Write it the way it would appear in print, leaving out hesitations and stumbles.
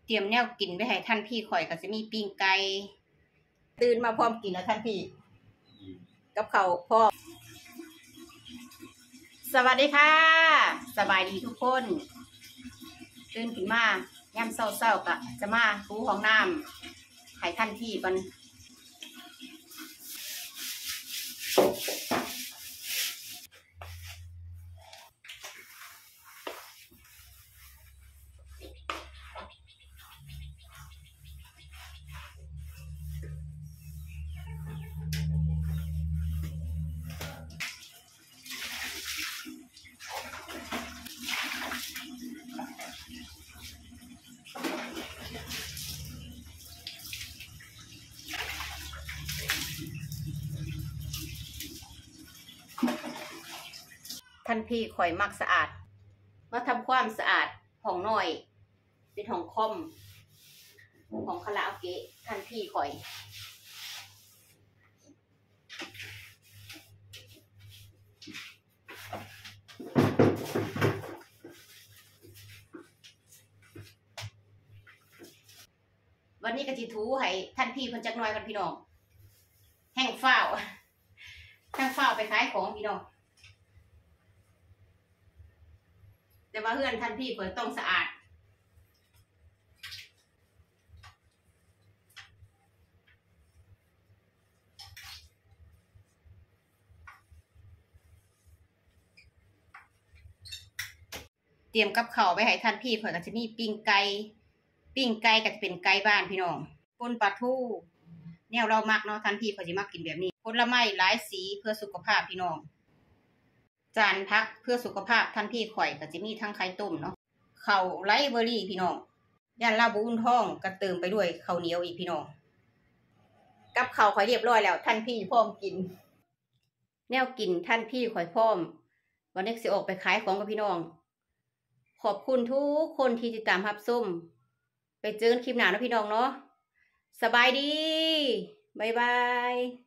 เตรียมแนวกินไว้ให้ท่านพี่ข่อยก็จะมีปิ้งไก่ตื่นมาพร้อมกินแล้วท่านพี่กับข้าวพร้อมสวัสดีค่ะสบายดีทุกคนตื่นขึ้นมายามเศร้าๆก็จะมาถูห้องน้ำให้ท่านพี่ก่อนท่านพี่ข่อยมักสะอาดมาทำความสะอาดห้องน้อยเป็นห้องคอมของคาราโอเกะท่านพี่ข่อยวันนี้ก็จิทูให้ท่านพี่เพิ่นจักหน่อยกันพี่น้องแห้งฝ้าวไปขายของพี่น้องแต่ว่าเฮือนท่านพี่เพิ่นต้องสะอาดเตรียมกับข้าวไว้ให้ท่านพี่เพิ่นก็จะมีปิ้งไก่ก็จะเป็นไก่บ้านพี่น้องป่นปลาทูแนวเรามักเนาะท่านพี่เพิ่นสิมักกินแบบนี้ผลไม้หลายสีเพื่อสุขภาพพี่น้องจานพักเพื่อสุขภาพท่านพี่ข่อยก็จะมีทั้งไข่ต้มเนาะข้าวไรเบอรี่พี่น้องย่านลาบุญท้องก็เติมไปด้วยข้าวเหนียวอีกพี่น้องกับข้าวข่อยเรียบร้อยแล้วท่านพี่พร้อมกินแนวกินท่านพี่ข่อยพร้อมวันนี้สิออกไปขายของกับพี่น้องขอบคุณทุกคนที่ติดตามรับชมไปเจอกันคลิปหน้านะพี่น้องเนาะสบายดีบ๊ายบาย